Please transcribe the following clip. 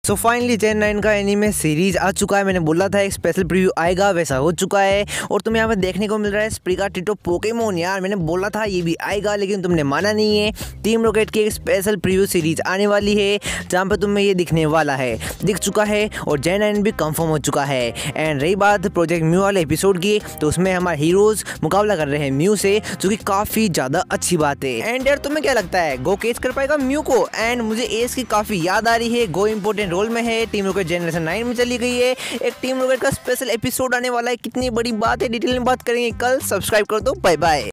So finally जेन 9 का anime series आ चुका है। मैंने बोला था एक स्पेशल प्रीव्यू आएगा, वैसा हो चुका है। और तुम्हें यहाँ पे देखने को मिल रहा है स्प्रिगा टिटो पोकेमोन। यार मैंने बोला था ये भी आएगा, लेकिन तुमने माना नहीं है। टीम रॉकेट की एक स्पेशल प्रीव्यू सीरीज आने वाली है जहाँ पे तुम्हें ये दिखने वाला है, दिख चुका है। और जेन 9 भी कंफर्म हो चुका है। एंड रही बात प्रोजेक्ट म्यू वाले एपिसोड की, तो उसमें हमारे हीरोज मुकाबला कर रहे हैं म्यू से, जो कि काफ़ी ज़्यादा अच्छी बात है। एंड यार तुम्हें क्या लगता है गो कैच कर पाएगा म्यू को? एंड मुझे एस की काफ़ी याद आ रही है। गो इंपॉर्टेंट रोल में है, टीम रॉकेट जनरेशन 9 में चली गई है। एक टीम रॉकेट का स्पेशल एपिसोड आने वाला है, कितनी बड़ी बात है, डिटेल में बात करेंगे कल। सब्सक्राइब कर दो, बाय बाय।